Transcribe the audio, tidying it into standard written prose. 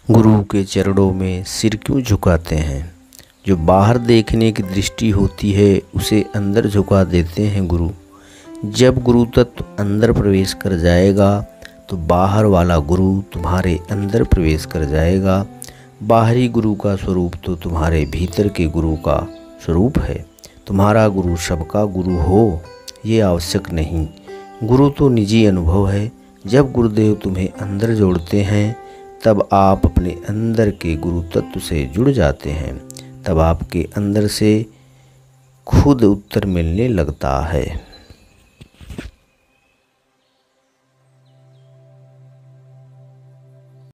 गुरु के चरणों में सिर क्यों झुकाते हैं? जो बाहर देखने की दृष्टि होती है उसे अंदर झुका देते हैं गुरु। जब गुरु तत्व अंदर प्रवेश कर जाएगा तो बाहर वाला गुरु तुम्हारे अंदर प्रवेश कर जाएगा। बाहरी गुरु का स्वरूप तो तुम्हारे भीतर के गुरु का स्वरूप है। तुम्हारा गुरु सबका गुरु हो ये आवश्यक नहीं। गुरु तो निजी अनुभव है। जब गुरुदेव तुम्हें अंदर जोड़ते हैं तब आप अपने अंदर के गुरु तत्व से जुड़ जाते हैं। तब आपके अंदर से खुद उत्तर मिलने लगता है।